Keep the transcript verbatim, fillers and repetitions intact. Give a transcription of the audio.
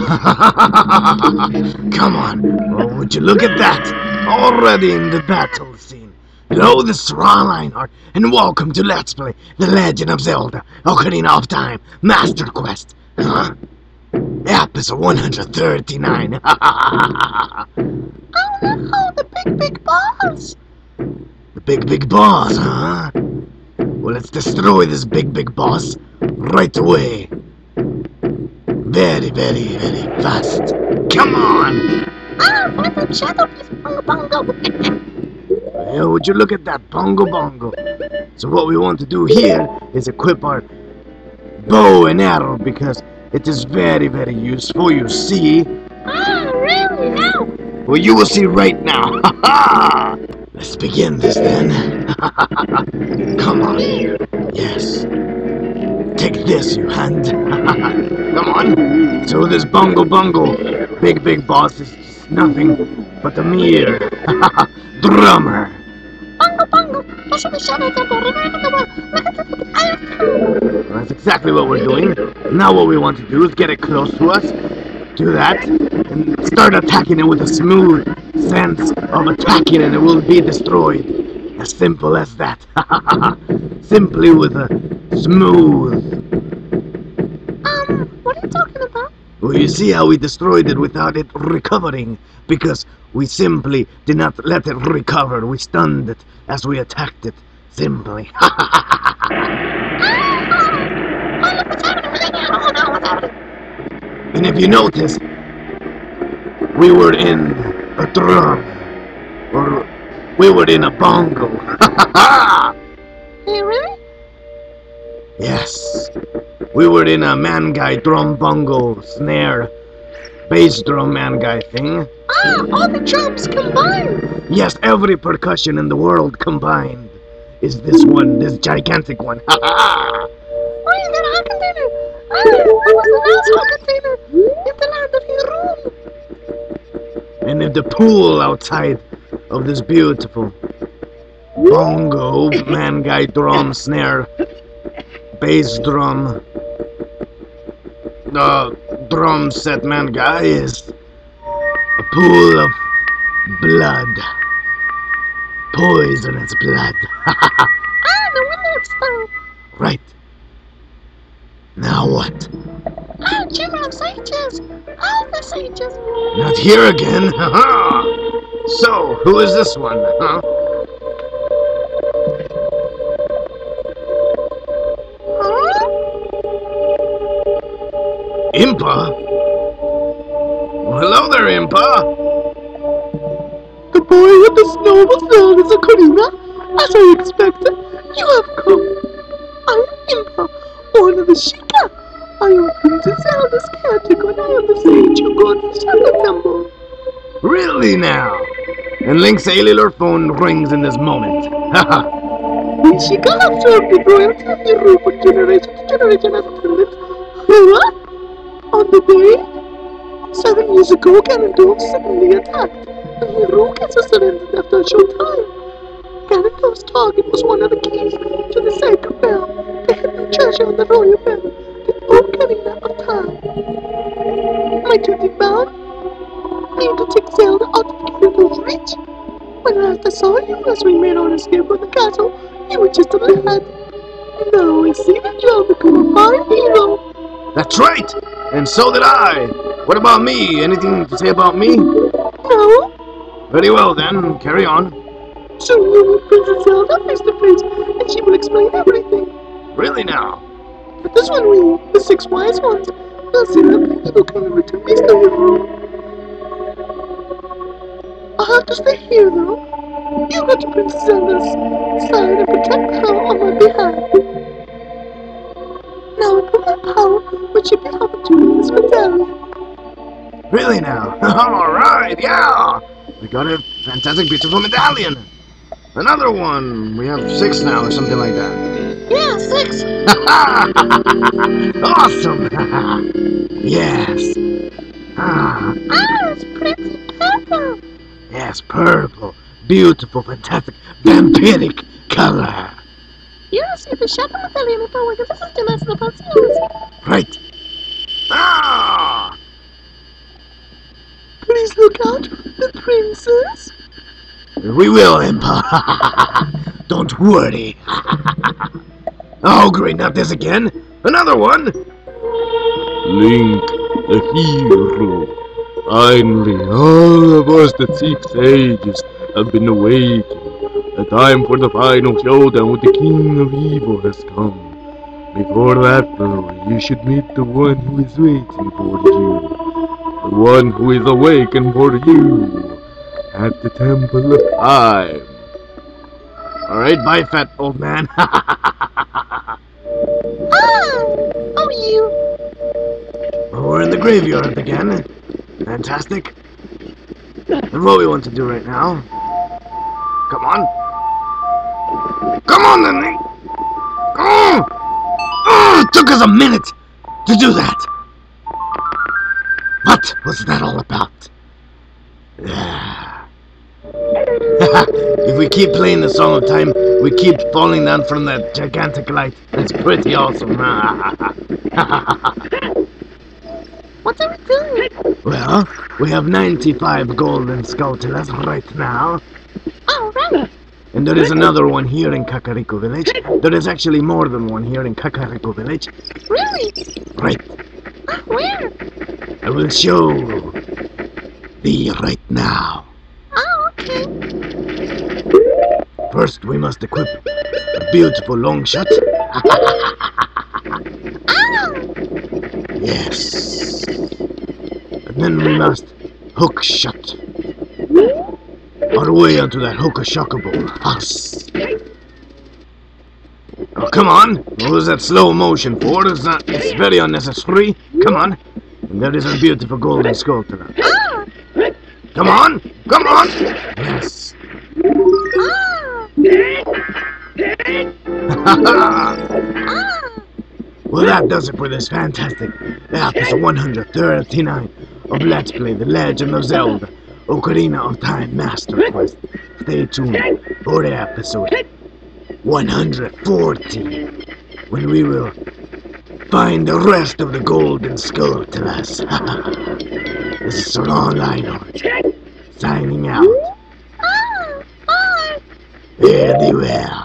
Come on, well, would you look at that? Already in the battle scene. Hello, this is Ron Lionheart, and welcome to Let's Play The Legend of Zelda Ocarina of Time Master Quest. Huh? Episode one hundred thirty-nine. Oh no, the big, big boss! The big, big boss, huh? Well, let's destroy this big, big boss right away. Very, very, very fast. Come on! Ah, what the shadow is bongo bongo! Yeah, would you look at that bongo bongo? So what we want to do here is equip our bow and arrow because it is very, very useful, you see. Ah, really now? Well, you will see right now. Ha ha! Let's begin this then. Come on. Yes. Take this, you hand. Come on. So this bongo bongo, big, big boss is just nothing but a mere drummer. Bongo bongo! Push the shadow temple, remember the one! Look at the iron! That's exactly what we're doing. Now what we want to do is get it close to us, do that, and start attacking it with a smooth sense of attacking and it will be destroyed. As simple as that. Simply with a smooth. Um, what are you talking about? Well, you see how we destroyed it without it recovering, because we simply did not let it recover. We stunned it as we attacked it. Simply. Ah! Oh, look what's happening right now! Oh no, what's happening? And if you notice, we were in a drum, or we were in a bongo. Hey, really? Yes, we were in a man guy drum bongo snare, bass drum man guy thing. Ah, all the drums combined! Yes, every percussion in the world combined is this one, this gigantic one. Why is that a hot container? Ah, that was the last hot container in the land of Hyrule. And in the pool outside of this beautiful bongo man guy drum snare, bass drum, uh, drum set man guy is a pool of blood, poisonous blood. Ah, no wonder it's stung. Right. Now what? Ah, Chamber of Sages! All the sages! Not here again. So, who is this one, huh? Huh? Impa? Well, hello there, Impa. The boy with the snow of Zelda's Ocarina? As I expected, you have come. I am Impa, born of the Sheikah. I am Princess Zelda's caretaker and I am the sage who guards the Shadow Temple. Really now? And Link's cellular phone rings in this moment. Haha. The Sheikah have served the royalty of Hyrule for generation to generation as attendants. Huh? On the day? Seven years ago, Ganondorf suddenly attacked, and Hyrule gets surrendered after a short time. Ganondorf's target was one of the keys to the sacred bell, the hidden treasure of the royal bell, the Ocarina of Time. My duty bound? Need to take Zelda out of Ganondorf's reach? When last I saw you as we made our escape from the castle, you were just a lad. Now I see that you have become a fine hero. That's right! And so did I! What about me? Anything to say about me? No? Very well then, carry on. Soon you will meet Princess Zelda face to face, and she will explain everything. Really now? But this one we, the six wise ones, will see that the evil can return peace to Hyrule. I'll have to stay here though. You go to Princess Zelda's side and protect her on my behalf. Now I put my power, which should be helping to win this medallion. Really now? Alright, yeah! We got a fantastic, beautiful medallion! Another one! We have six now, or something like that. Yeah, six! Awesome! Yes! Ah, Ah, it's pretty purple! yes, purple, beautiful, fantastic, vampiric color! You see the shadow medallion in power, this is the last of the Pulseos. Right! Ah! look out for the princess? We will, Impa. Don't worry. Oh, great, not this again. Another one. Link, the hero. Finally, all of us, the six sages, have been awakened. The time for the final showdown with the King of Evil has come. Before that, though, you should meet the one who is waiting for you. The one who is awakened for you. At the Temple of Time. Alright, bye, fat old man. Ah! Oh, you. Well, we're in the graveyard again. Fantastic. And what we want to do right now... Come on. Come on, then! Oh! Oh, it took us a minute to do that! What was that all about? If we keep playing the Song of Time, we keep falling down from that gigantic light. It's pretty awesome. What are we doing? Well, we have ninety-five golden skulltulas right now. Oh, right. And there is another one here in Kakariko Village. There is actually more than one here in Kakariko Village. Really? Right. Uh, where? I will show thee right now. Oh, okay. First, we must equip a beautiful long shot. Ah! Yes. And then we must hook shot our way onto that hookah-shockable house. Oh, come on! What was that slow motion for? It's not. It's very unnecessary. Come on. And there is a beautiful golden sculpture. Ah! Come on! Come on! Yes. Ah! Well, that does it for this fantastic episode one hundred thirty-nine of Let's Play The Legend of Zelda Ocarina of Time Master Quest. Stay tuned for the episode one hundred forty, when we will find the rest of the golden skulltulas. This is Salon Lionheart, signing out. Ah! Bye! Very well.